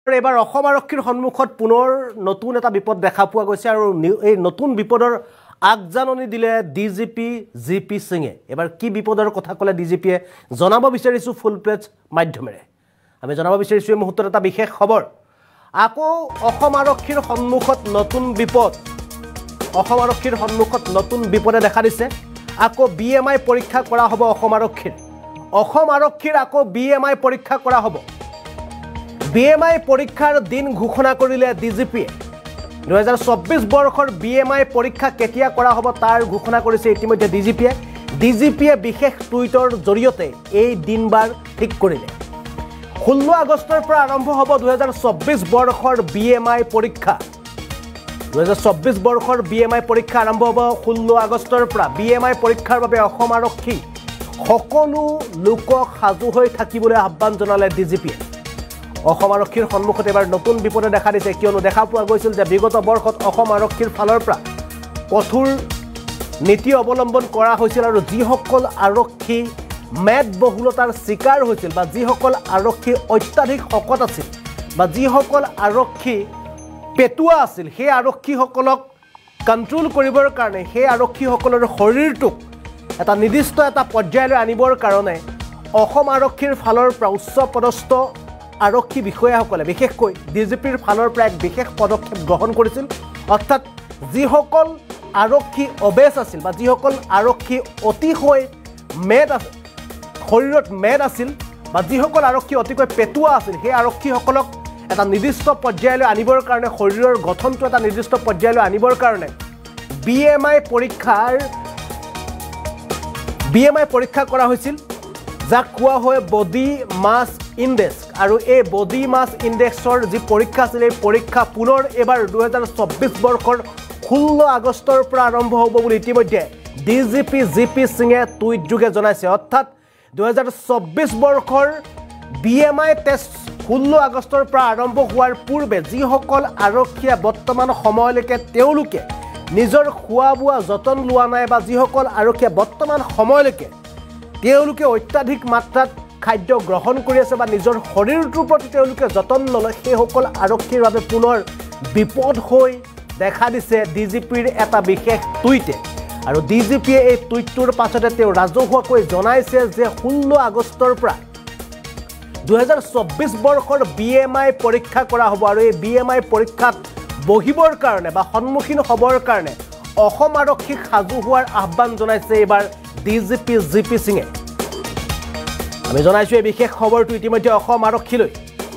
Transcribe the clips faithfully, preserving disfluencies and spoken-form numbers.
এবাৰ অসম আৰক্ষীৰ সন্মুখত পুনৰ নতুন এটা বিপদ দেখা পোৱা গৈছে আৰু এই নতুন বিপদৰ আগজাননী দিলে ডিজিপি জিপি সিঙে। এবাৰ কি বিপদৰ কথা ক'লে ডিজিপিয়ে জনাব বিচাৰিছো ফুল প্লেজ মাধ্যমেৰে। আমি জনাব বিচাৰিছো এই মুহূৰ্তত এটা বিশেষ খবৰ। আকৌ অসম আৰক্ষীৰ সন্মুখত নতুন বিপদ। অসম আৰক্ষীৰ সন্মুখত নতুন বিপদে দেখা দিছে। আকৌ বি এম আই পৰীক্ষা কৰা হ'ব অসম আৰক্ষীৰ। অসম আৰক্ষীৰ আকৌ বি এম আই পৰীক্ষা কৰা হ'ব। বি এম আই পৰীক্ষাৰ দিন ঘোষণা কৰিলে ডিজিপিয়ে। দুহেজাৰ চৌব্বিছ বৰ্ষৰ বি এম আই পৰীক্ষা কেতিয়া কৰা হ'ব তাৰ ঘোষণা কৰিছে ইতিমধ্যে ডিজিপিয়ে। ডিজিপিয়ে বিশেষ টুইটৰ জৰিয়তে এই দিনবাৰ ঠিক কৰিলে। ষোল্ল আগষ্টৰ পৰা আৰম্ভ হ'ব দুহেজাৰ চৌব্বিছ বৰ্ষৰ বি এম আই পৰীক্ষা। দুহেজাৰ চৌব্বিছ বৰ্ষৰ বি এম আই পৰীক্ষা আৰম্ভ হ'ব ষোল্ল আগষ্টৰ পৰা। বি এম আই পৰীক্ষাৰ বাবে অসম আৰক্ষী সকলো লোকক সাজু হৈ থাকিবলৈ আহ্বান জনালে ডিজিপিয়ে। অসম আৰক্ষীৰ সন্মুখত এবাৰ নতুন বিপদে দেখা দিছে, কিয়নো দেখা পোৱা গৈছিল যে বিগত বৰ্ষত অসম আৰক্ষীৰ ফালৰ পৰা কঠোৰ নীতি অৱলম্বন কৰা হৈছিল আৰু যিসকল আৰক্ষী মেদবহুলতাৰ চিকাৰ হৈছিল বা যিসকল আৰক্ষী অত্যাধিক শকত আছিল বা যিসকল আৰক্ষী পেটুৱা আছিল, সেই আৰক্ষীসকলক কণ্ট্ৰোল কৰিবৰ কাৰণে সেই আৰক্ষীসকলৰ শৰীৰটোক এটা নিৰ্দিষ্ট এটা পৰ্যায়লৈ আনিবৰ কাৰণে অসম আৰক্ষীৰ ফালৰ পৰা উচ্চ পদস্থ আৰক্ষী বিষয়াসকলে বিশেষকৈ ডিজিপিৰ ফালৰ পৰা এক বিশেষ পদক্ষেপ গ্ৰহণ কৰিছিল। অৰ্থাৎ যিসকল আৰক্ষী অবেজ আছিল বা যিসকল আৰক্ষী অতিশয় মেদ আছিল, শৰীৰত মেদ আছিল বা যিসকল আৰক্ষী অতিকৈ পেটুৱা আছিল, সেই আৰক্ষীসকলক এটা নিৰ্দিষ্ট পৰ্যায়লৈ আনিবৰ কাৰণে শৰীৰৰ গঠনটো এটা নিৰ্দিষ্ট পৰ্যায়লৈ আনিবৰ কাৰণে বি এম আই পৰীক্ষাৰ বি এম আই পৰীক্ষা কৰা হৈছিল, যাক কোৱা হয় বডি মাছ ইণ্ডেক্স। আৰু এই বডি মাছ ইণ্ডেক্সৰ যি পৰীক্ষা আছিল, এই পৰীক্ষা পুনৰ এবাৰ দুহেজাৰ চৌব্বিছ বৰ্ষৰ ষোল্ল আগষ্টৰ পৰা আৰম্ভ হ'ব বুলি ইতিমধ্যে D G P G P সিঙে টুইট যোগে জনাইছে। অৰ্থাৎ দুহেজাৰ চৌব্বিছ বৰ্ষৰ বি এম আই টেষ্ট ষোল্ল আগষ্টৰ পৰা আৰম্ভ হোৱাৰ পূৰ্বে যিসকল আৰক্ষীয়ে বৰ্তমান সময়লৈকে তেওঁলোকে নিজৰ খোৱা বোৱা যতন লোৱা নাই বা যিসকল আৰক্ষীয়ে বৰ্তমান সময়লৈকে তেওঁলোকে অত্যাধিক মাত্ৰাত খাদ্য গ্ৰহণ কৰি আছে বা নিজৰ শৰীৰটোৰ প্ৰতি তেওঁলোকে যতন নলয়, সেইসকল আৰক্ষীৰ বাবে পুনৰ বিপদ হৈ দেখা দিছে ডি জি পিৰ এটা বিশেষ টুইটে। আৰু ডি জি পিয়ে এই টুইটটোৰ পাছতে তেওঁ ৰাজহুৱাকৈ জনাইছে যে ষোল্ল আগষ্টৰ পৰা দুহেজাৰ চৌব্বিছ বৰ্ষৰ বি এম আই পৰীক্ষা কৰা হ'ব আৰু এই বি এম আই পৰীক্ষাত বহিবৰ কাৰণে বা সন্মুখীন হ'বৰ কাৰণে অসম আৰক্ষীক সাজু হোৱাৰ আহ্বান জনাইছে এইবাৰ D G P G P সিঙে। আমি জনাইছোঁ এই বিশেষ খবৰটো ইতিমধ্যে অসম আৰক্ষীলৈ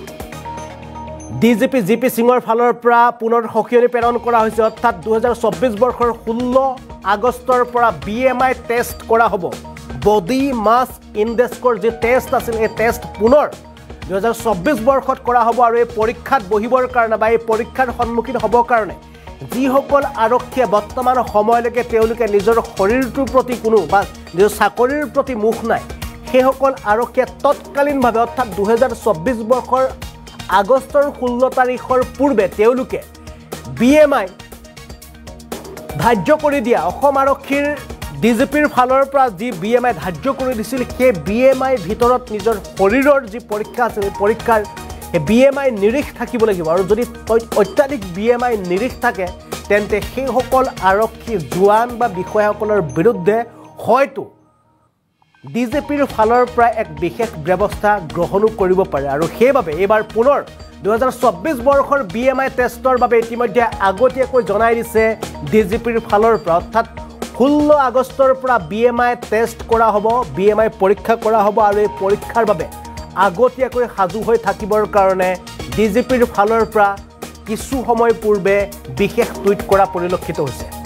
D G P G P সিঙৰ ফালৰ পৰা পুনৰ সকিয়নি প্ৰেৰণ কৰা হৈছে। অৰ্থাৎ দুহেজাৰ চৌব্বিছ বৰ্ষৰ ষোল্ল আগষ্টৰ পৰা বি এম আই টেষ্ট কৰা হ'ব। বডি মাছ ইণ্ডেক্সৰ যি টেষ্ট আছিল, এই টেষ্ট পুনৰ দুহেজাৰ চৌব্বিছ বৰ্ষত কৰা হ'ব আৰু এই পৰীক্ষাত বহিবৰ কাৰণে বা এই পৰীক্ষাৰ সন্মুখীন হ'বৰ কাৰণে যিসকল আৰক্ষীয়ে বৰ্তমান সময়লৈকে তেওঁলোকে নিজৰ শৰীৰটোৰ প্ৰতি কোনো বা নিজৰ চাকৰিৰ প্ৰতি মুখ নাই, সেইসকল আৰক্ষীয়ে তৎকালীনভাৱে অৰ্থাৎ দুহেজাৰ চৌব্বিছ বৰ্ষৰ আগষ্টৰ ষোল্ল তাৰিখৰ পূৰ্বে তেওঁলোকে বি এম আই ধাৰ্য কৰি দিয়া অসম আৰক্ষীৰ ডি জি পিৰ ফালৰ পৰা যি বি এম আই ধাৰ্য কৰি দিছিল, সেই বি এম আইৰ ভিতৰত নিজৰ শৰীৰৰ যি পৰীক্ষা আছিল, সেই পৰীক্ষাৰ সেই বি এম আই নিৰীখ থাকিব লাগিব। আৰু যদি অত্যাধিক বি এম আই নিৰীখ থাকে তেন্তে সেইসকল আৰক্ষী জোৱান বা বিষয়াসকলৰ বিৰুদ্ধে হয়তো ডি জি পিৰ ফালৰ পৰা এক বিশেষ ব্যৱস্থা গ্ৰহণো কৰিব পাৰে। আৰু সেইবাবে এইবাৰ পুনৰ দুহেজাৰ চৌব্বিছ বৰ্ষৰ বি এম আই টেষ্টৰ বাবে ইতিমধ্যে আগতীয়াকৈ জনাই দিছে ডি জি পিৰ ফালৰ পৰা। অৰ্থাৎ ষোল্ল আগষ্টৰ পৰা বি এম আই টেষ্ট কৰা হ'ব, বি এম আই পৰীক্ষা কৰা হ'ব আৰু এই পৰীক্ষাৰ বাবে আগতীয়াকৈ সাজু হৈ থাকিবৰ কাৰণে ডি জি পিৰ ফালৰ পৰা কিছু সময় পূৰ্বে বিশেষ টুইট কৰা পৰিলক্ষিত হৈছে।